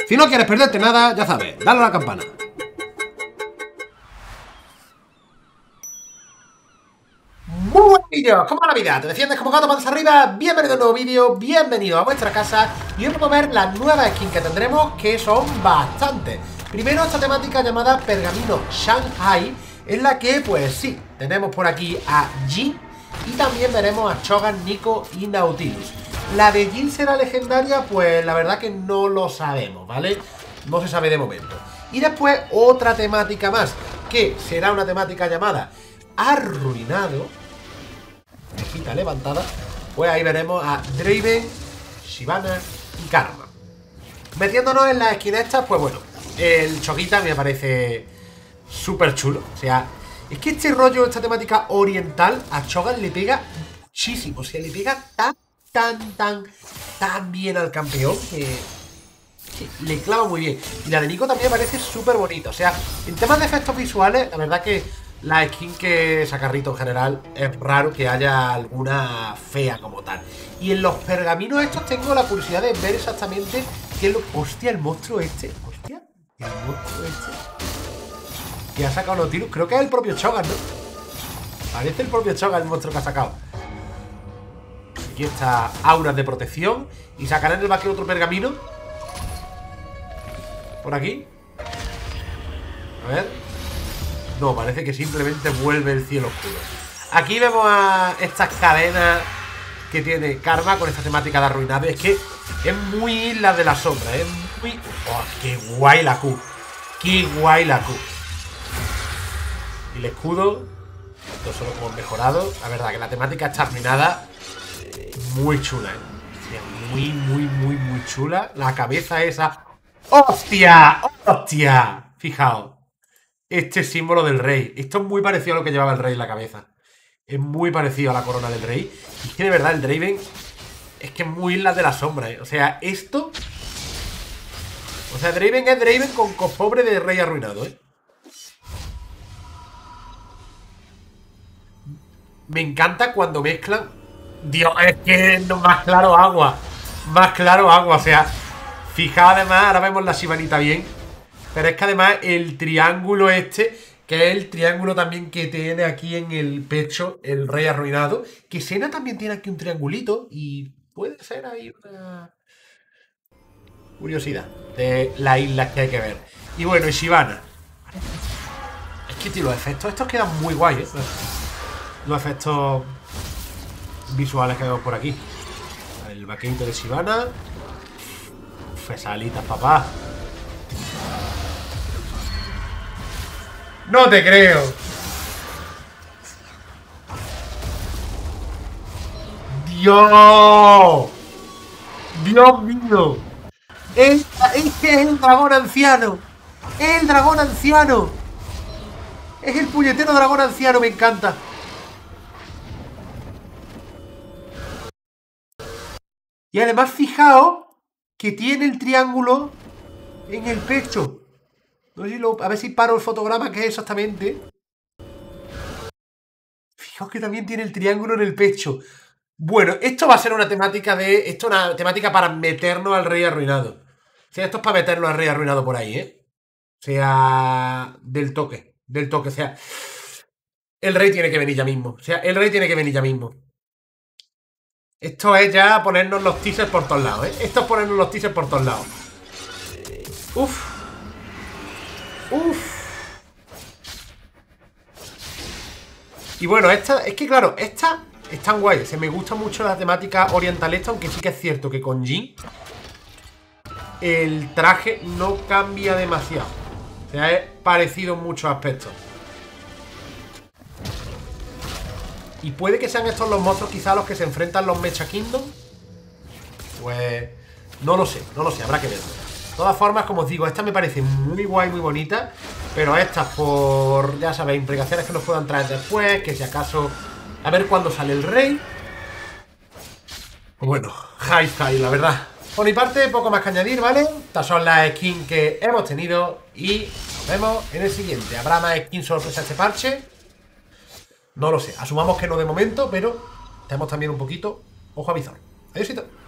Si no quieres perderte nada, ya sabes, dale a la campana. Muy buen vídeo, ¿cómo va la vida? ¿Te defiendes como gato patas arriba? Bienvenido a un nuevo vídeo, bienvenido a vuestra casa. Y hoy vamos a ver las nuevas skins que tendremos, que son bastantes. Primero esta temática llamada Pergamino Shanghai, en la que, pues sí, tenemos por aquí a Jin y también veremos a Cho'Gath, Nico y Nautilus. La de Jin será legendaria, pues la verdad que no lo sabemos, ¿vale? No se sabe de momento. Y después otra temática más, que será una temática llamada Arruinado. Mejita levantada. Pues ahí veremos a Draven, Shyvana y Karma. Metiéndonos en las skins estas, pues bueno, el Cho'Gath me parece súper chulo. O sea, es que este rollo, esta temática oriental a Cho'Gath le pega muchísimo. O sea, le pega tan bien al campeón que le clava muy bien. Y la de Nico también me parece súper bonita. O sea, en temas de efectos visuales, la verdad que la skin que saca Rito en general es raro que haya alguna fea como tal. Y en los pergaminos estos tengo la curiosidad de ver exactamente qué es lo... Hostia, el monstruo este. Hostia, el monstruo este que ha sacado Nautilus. Creo que es el propio Cho'Gath, ¿no? Parece el propio Cho'Gath el monstruo que ha sacado. Aquí está auras de protección. Y sacará en el vaquero otro pergamino. Por aquí. A ver. No, parece que simplemente vuelve el cielo oscuro. Aquí vemos a estas cadenas que tiene Karma con esta temática de arruinado. Es que es muy Isla de la Sombra. Es muy... ¡Oh, qué guay la Q! ¡Qué guay la Q! Y el escudo. Esto solo como mejorado. La verdad que la temática está arruinada. Muy chula, ¿eh? Muy chula. La cabeza esa... ¡Hostia! ¡Hostia! Fijaos. Este símbolo del rey. Esto es muy parecido a lo que llevaba el rey en la cabeza. Es muy parecido a la corona del rey. Y es que de verdad el Draven es que es muy Islas de la Sombra, ¿eh? O sea, esto... O sea, Draven es Draven con cospobre de rey arruinado, ¿eh? Me encanta cuando mezclan... Dios, es que no, más claro agua. Más claro agua, o sea... Fijaos además, ahora vemos la Shyvanita bien. Pero es que además el triángulo este, que es el triángulo también que tiene aquí en el pecho el rey arruinado, que Senna también tiene aquí un triangulito y puede ser ahí una curiosidad de las islas que hay que ver. Y bueno, y Shyvana. Es que tío, los efectos estos quedan muy guay, ¿eh? Los efectos visuales que vemos por aquí. El vaquerito de Shyvana. Esas alitas, papá. ¡No te creo! ¡Dios! ¡Dios mío! Es que es el dragón anciano. ¡Es el dragón anciano! Es el puñetero dragón anciano, me encanta. Y además fijaos que tiene el triángulo en el pecho. No sé si a ver si paro el fotograma, que es exactamente. Fijaos que también tiene el triángulo en el pecho. Bueno, esto va a ser una temática de... Esto es una temática para meternos al rey arruinado. O sea, esto es para meternos al rey arruinado por ahí, ¿eh? O sea, del toque. Del toque, o sea... El rey tiene que venir ya mismo. O sea, el rey tiene que venir ya mismo. Esto es ya ponernos los teasers por todos lados, ¿eh? Esto es ponernos los teasers por todos lados. Uf. Y bueno, esta, es que claro, esta es tan guay. Se me gusta mucho la temática oriental esta, aunque sí que es cierto que con Jin el traje no cambia demasiado. O sea, es parecido en muchos aspectos. Y puede que sean estos los monstruos quizá los que se enfrentan los Mecha Kingdom. Pues no lo sé, habrá que verlo. De todas formas, como os digo, esta me parece muy guay, muy bonita. Pero estas por, ya sabéis, implicaciones que nos puedan traer después. Que si acaso, a ver cuándo sale el rey. Pues bueno, high, la verdad. Por mi parte, poco más que añadir, ¿vale? Estas son las skins que hemos tenido. Y nos vemos en el siguiente. ¿Habrá más skins sorpresa este parche? No lo sé, asumamos que no de momento, pero tenemos también un poquito ojo a visor. Adiósito.